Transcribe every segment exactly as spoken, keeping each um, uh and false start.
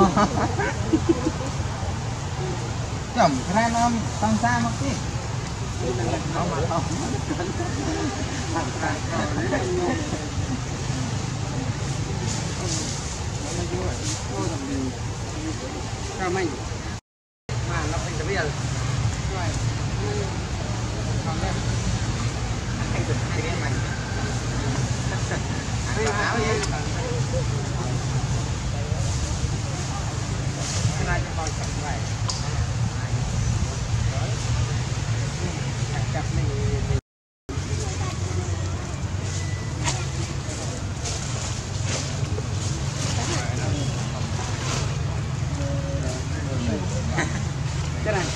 chậm ra nó tăng xa mất đi cao mạnh mà nó phải tập biệt rồi còn đây anh tự hai cái mạnh áo nhé cái này cho con chặt này chặt này cái này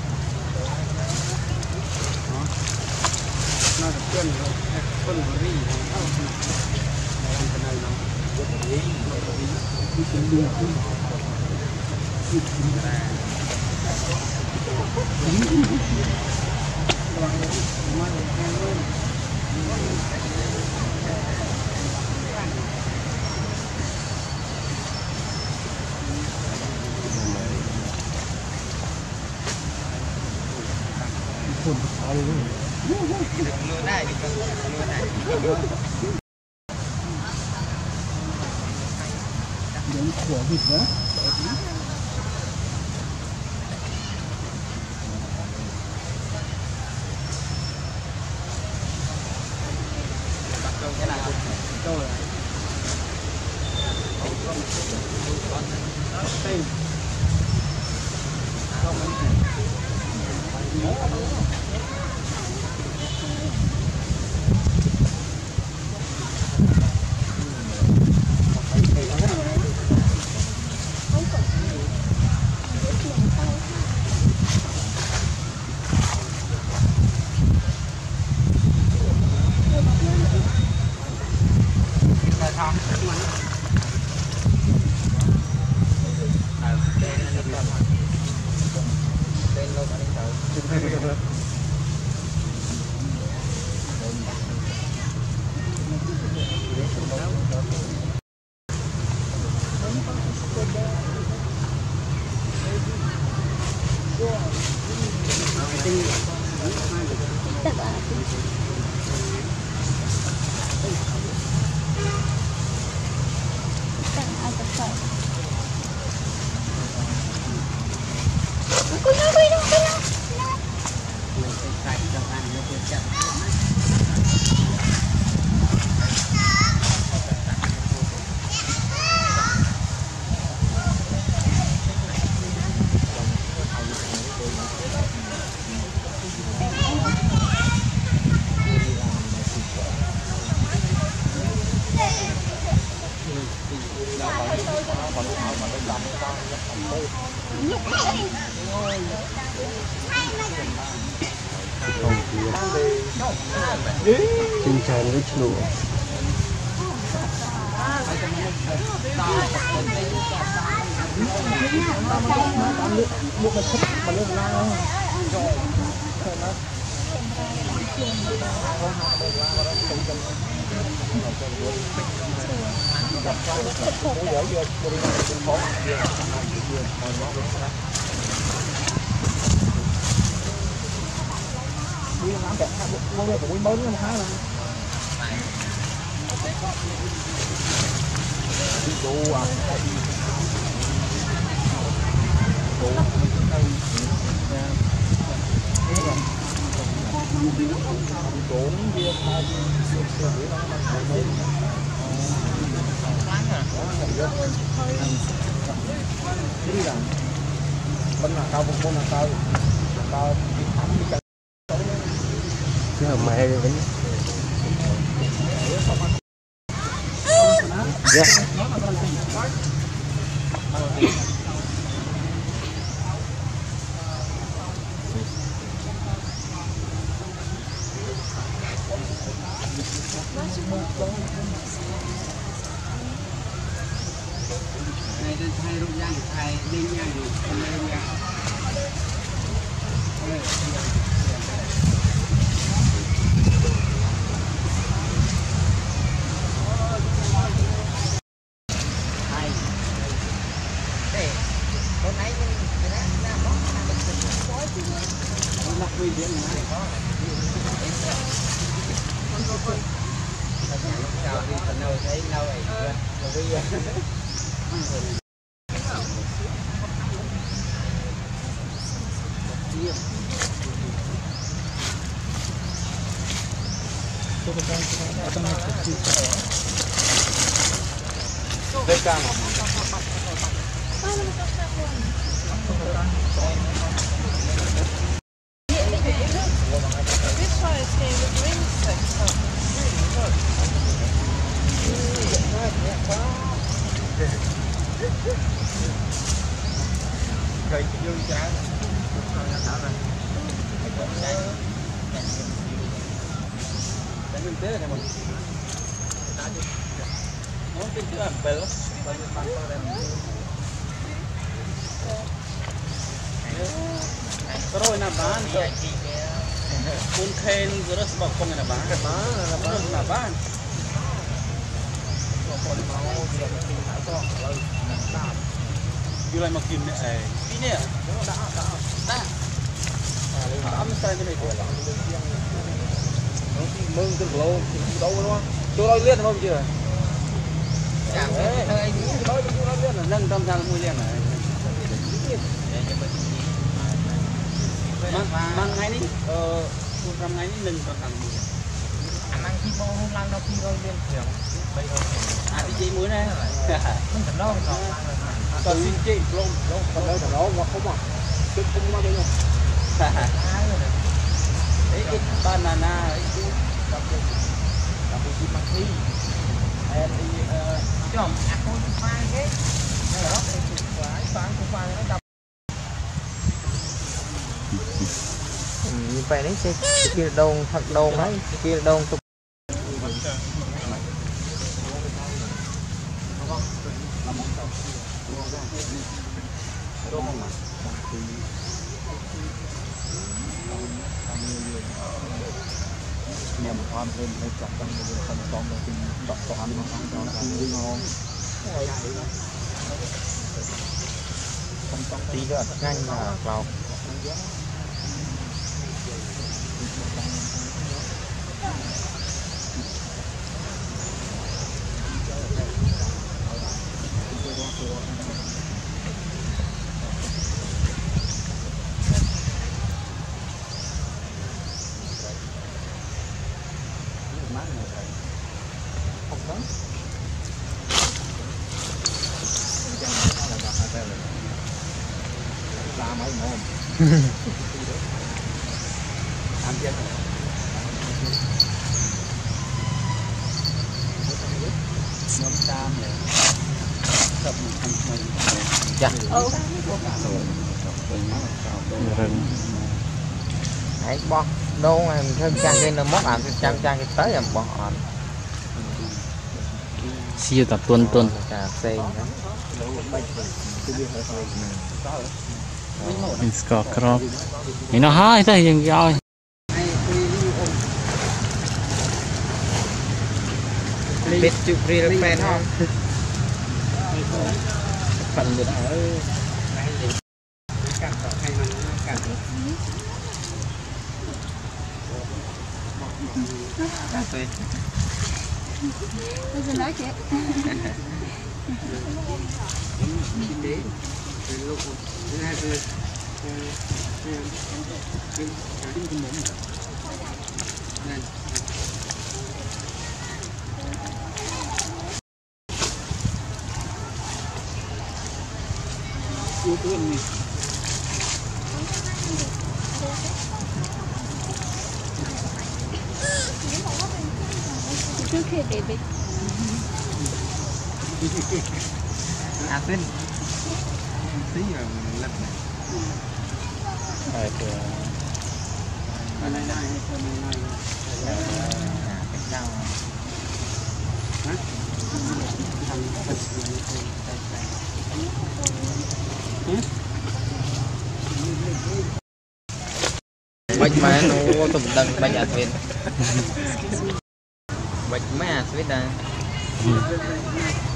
nó được cân rồi cân rồi đi không này ăn cái này nó rất là ý cái chuyện đi cáiคนเขาเลยรู้ได้ดิรู้ได้เดี๋ยวขวบิดนะcái này tôi là tên không Trên tràn với lụa đi làm đẹp mua được cũng mới nó khá là đi đồ à đồ đồ kia thay đi làm bên là cao một bên là cao cao đi thẳng đi cái hầm mẹ rồi đấy. Yeah. Này đây thay rung răng thay đinh nha gì không nha. nâu thấy nâu ấy đây cả cây dương trái mình tế này mình nó cái chữ làm bèo bao nhiêu bắn vào đây rồi nè bán cuốn khen rồi đó bọc không là bán bán là bán như lại mà kìm này cái này đã đã đã âm sai cái này mừng từ lâu đâu đúng không tôi nói liên không chưa chẳng thế anh nói tôi liên là nâng tâm sang mùi liên này mang mang ngay đi ờ một trăm ngay đi nâng tâm sang mùi anh mang khi bao hôm lang đâu khi rồi liên kiểu à thì chị muối này không cần đâu còn xin chị luôn luôn còn đâu đó mà không mà chứ không bao nhiêu đấy cái banana ấy chứ làm gì làm gì mà thi em đi chứ không ăn con khoai cái nó đó thì phải bán con khoai nó đập như vậy đấy chứ kia đông thật đông đấy kia đông tục nhằm hoàn thêm cái trọng tâm của phần con của mình đọc tòa ăn nó ăn cho nó vui ngon tí nữa nhanh là vào làm mấy mồm ăn chết nhóm tam này tập thành mình dạ rừng hãy bỏ đâu em thêm trang cái nó móc ăn trang trang cái tới em bỏ ăn siêu tập tuần tuần cà phê mình có crop thì nó hơi tới dừng rồi biết chụp real fan không phần được ở cắt hay mình cắt cà phê bây giờ nói chuyện đấy lúc thứ hai rồi yêu thương mình trước khi để bị à tin tí rồi lật này này này này cái sao hả bạch má nó tụm đằng bạch ạt viên bạch má ạt viên đây